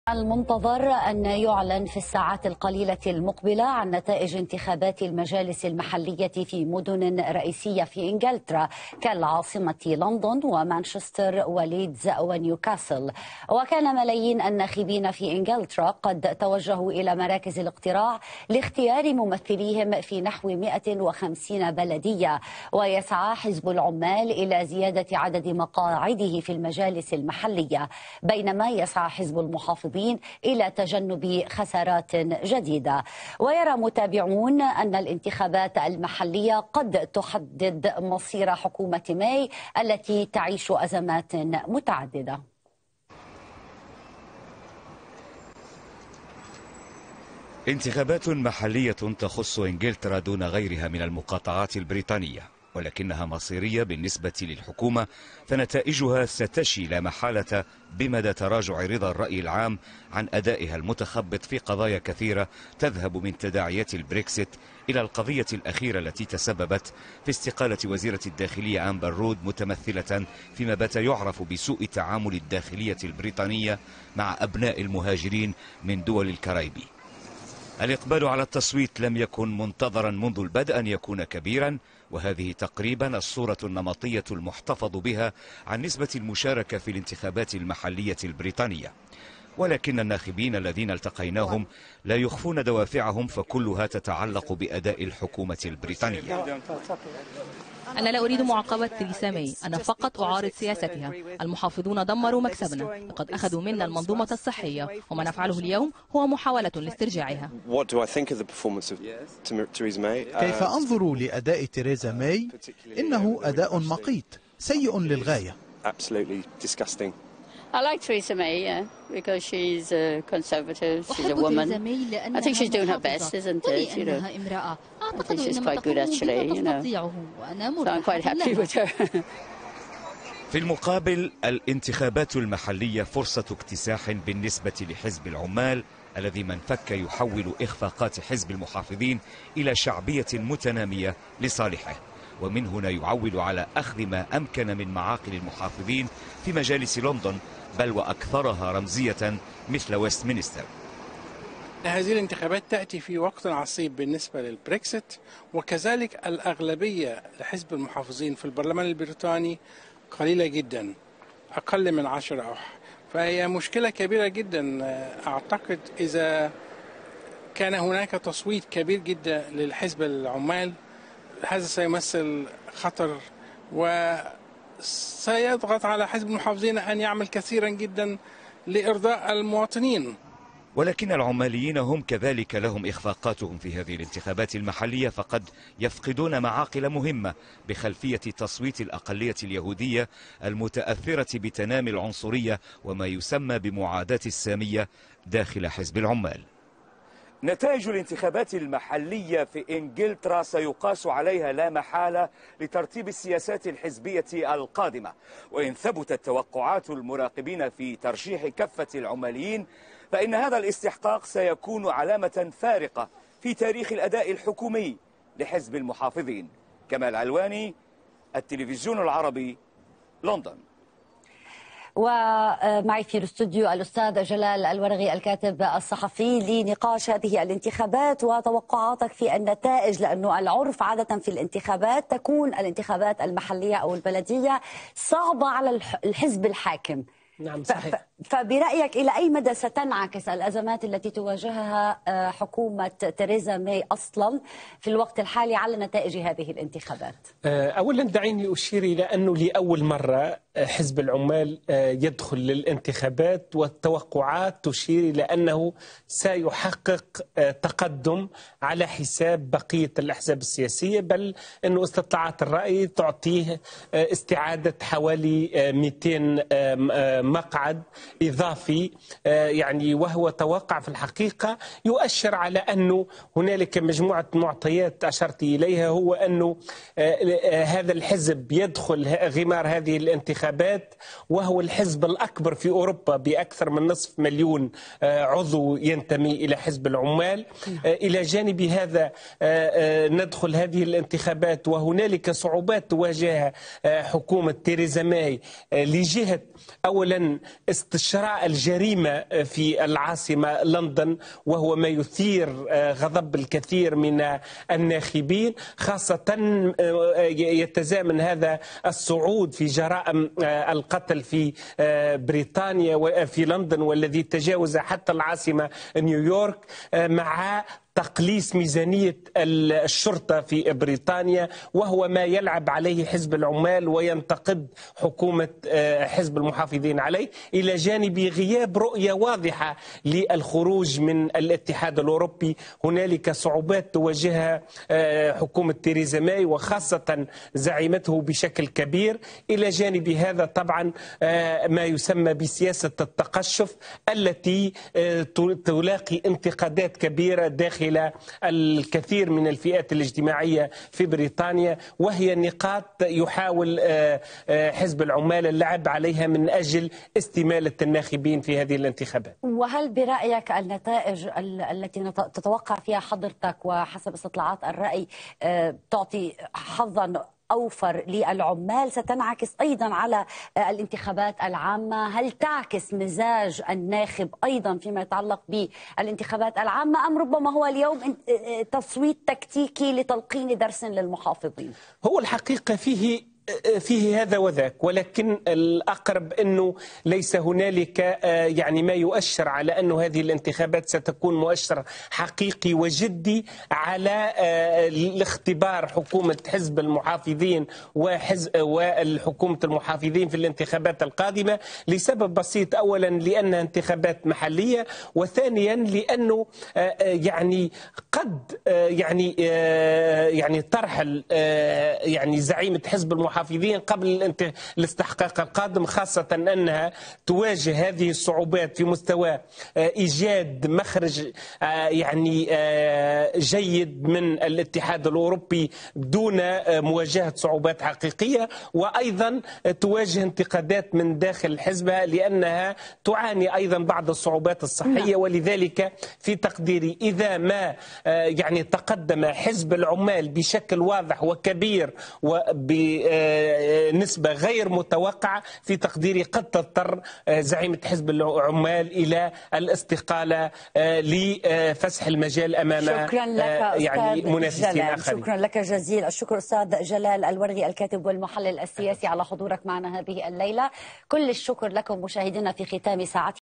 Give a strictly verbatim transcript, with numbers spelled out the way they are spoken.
المنتظر أن يعلن في الساعات القليلة المقبلة عن نتائج انتخابات المجالس المحلية في مدن رئيسية في إنجلترا كالعاصمة لندن ومانشستر وليدز ونيوكاسل. وكان ملايين الناخبين في إنجلترا قد توجهوا إلى مراكز الاقتراع لاختيار ممثليهم في نحو مئة وخمسين بلدية. ويسعى حزب العمال إلى زيادة عدد مقاعده في المجالس المحلية، بينما يسعى حزب المحافظين إلى تجنب خسارات جديدة. ويرى متابعون أن الانتخابات المحلية قد تحدد مصير حكومة ماي التي تعيش أزمات متعددة. انتخابات محلية تخص إنجلترا دون غيرها من المقاطعات البريطانية، ولكنها مصيرية بالنسبة للحكومة، فنتائجها ستشي لا محالة بمدى تراجع رضا الرأي العام عن أدائها المتخبط في قضايا كثيرة تذهب من تداعيات البريكسيت إلى القضية الأخيرة التي تسببت في استقالة وزيرة الداخلية أمبر رود، متمثلة فيما بات يعرف بسوء تعامل الداخلية البريطانية مع أبناء المهاجرين من دول الكاريبي. الإقبال على التصويت لم يكن منتظرا منذ البدء أن يكون كبيرا، وهذه تقريبا الصورة النمطية المحتفظ بها عن نسبة المشاركة في الانتخابات المحلية البريطانية. ولكن الناخبين الذين التقيناهم لا يخفون دوافعهم، فكلها تتعلق بأداء الحكومة البريطانية. أنا لا أريد معاقبة تريسا ماي، أنا فقط أعارض سياستها. المحافظون دمروا مكسبنا، لقد أخذوا منا المنظومة الصحية، وما نفعله اليوم هو محاولة لاسترجاعها. كيف أنظر لأداء تيريزا ماي؟ إنه أداء مقيت سيء للغاية. I like Theresa May, yeah, because she's a conservative, she's a woman. I think she's doing her best, isn't it? You know, I think she's quite good actually, you know. So I'm quite happy with her. في المقابل، الانتخابات المحلية فرصة اكتساح بالنسبة لحزب العمال الذي من فك يحول إخفاقات حزب المحافظين إلى شعبية متنامية لصالحه، ومن هنا يعول على أخذ ما أمكن من معاقل المحافظين في مجالس لندن، بل وأكثرها رمزية مثل ويستمينستر. هذه الانتخابات تأتي في وقت عصيب بالنسبة للبريكسيت، وكذلك الأغلبية لحزب المحافظين في البرلمان البريطاني قليلة جدا، أقل من عشرة أو فهي مشكلة كبيرة جدا. أعتقد إذا كان هناك تصويت كبير جدا للحزب العمال، هذا سيمثل خطر وسيضغط على حزب المحافظين أن يعمل كثيرا جدا لإرضاء المواطنين. ولكن العماليين هم كذلك لهم إخفاقاتهم في هذه الانتخابات المحلية، فقد يفقدون معاقل مهمة بخلفية تصويت الأقلية اليهودية المتأثرة بتنامي العنصرية وما يسمى بمعاداة السامية داخل حزب العمال. نتائج الانتخابات المحلية في إنجلترا سيقاس عليها لا محالة لترتيب السياسات الحزبية القادمة، وإن ثبتت توقعات المراقبين في ترشيح كافة العماليين فإن هذا الاستحقاق سيكون علامة فارقة في تاريخ الأداء الحكومي لحزب المحافظين. كمال علواني، التلفزيون العربي، لندن. ومعي في الاستوديو الأستاذ جلال الورغي الكاتب الصحفي لنقاش هذه الانتخابات وتوقعاتك في النتائج، لأنه العرف عادة في الانتخابات تكون الانتخابات المحلية أو البلدية صعبة على الحزب الحاكم. نعم صحيح. فبرأيك إلى أي مدى ستنعكس الأزمات التي تواجهها حكومة تيريزا ماي أصلا في الوقت الحالي على نتائج هذه الانتخابات؟ أولا دعيني أشير إلى أنه لأول مرة حزب العمال يدخل للانتخابات، والتوقعات تشير إلى أنه سيحقق تقدم على حساب بقية الأحزاب السياسية، بل أنه استطلاعات الرأي تعطيه استعادة حوالي مئتين مقعد إضافي، يعني وهو توقع في الحقيقة يؤشر على أنه هنالك مجموعة معطيات أشرت إليها، هو أنه هذا الحزب يدخل غمار هذه الانتخابات وهو الحزب الأكبر في أوروبا بأكثر من نصف مليون عضو ينتمي إلى حزب العمال. إلى جانب هذا ندخل هذه الانتخابات وهنالك صعوبات تواجه حكومة تيريزا ماي لجهة أولا استشراق استشراء الجريمة في العاصمة لندن، وهو ما يثير غضب الكثير من الناخبين، خاصة يتزامن هذا الصعود في جرائم القتل في بريطانيا وفي لندن، والذي تجاوز حتى العاصمة نيويورك، مع تقليص ميزانية الشرطة في بريطانيا، وهو ما يلعب عليه حزب العمال وينتقد حكومة حزب المحافظين عليه، إلى جانب غياب رؤية واضحة للخروج من الاتحاد الأوروبي. هنالك صعوبات تواجهها حكومة تيريزا ماي وخاصة زعيمته بشكل كبير. إلى جانب هذا طبعا ما يسمى بسياسة التقشف التي تلاقي انتقادات كبيرة داخل إلى الكثير من الفئات الاجتماعية في بريطانيا، وهي نقاط يحاول حزب العمال اللعب عليها من أجل استمالة الناخبين في هذه الانتخابات. وهل برأيك النتائج التي تتوقع فيها حضرتك وحسب استطلاعات الرأي تعطي حظا أوفر للعمال ستنعكس أيضا على الانتخابات العامة؟ هل تعكس مزاج الناخب أيضا فيما يتعلق بالانتخابات العامة، أم ربما هو اليوم تصويت تكتيكي لتلقين درس للمحافظين؟ هو الحقيقة فيه فيه هذا وذاك، ولكن الأقرب أنه ليس هنالك يعني ما يؤشر على أن هذه الانتخابات ستكون مؤشر حقيقي وجدي على الاختبار حكومة حزب المحافظين وحزب والحكومة المحافظين في الانتخابات القادمة، لسبب بسيط: أولا لأنها انتخابات محلية، وثانيا لأنه يعني قد يعني يعني ترحل يعني زعيمة حزب المحافظين قبل الاستحقاق القادم، خاصة أنها تواجه هذه الصعوبات في مستوى إيجاد مخرج يعني جيد من الاتحاد الأوروبي دون مواجهة صعوبات حقيقية، وأيضا تواجه انتقادات من داخل حزبها لأنها تعاني أيضا بعض الصعوبات الصحية. ولذلك في تقديري إذا ما يعني تقدم حزب العمال بشكل واضح وكبير وب نسبة غير متوقعة، في تقديري قد تضطر زعيمة حزب العمال إلى الاستقالة لفسح المجال أمام شكرا لك يعني منافسين آخرين. شكرا لك جزيل الشكر أستاذ جلال الوردي، الكاتب والمحلل السياسي، على حضورك معنا هذه الليلة. كل الشكر لكم مشاهدينا في ختام ساعة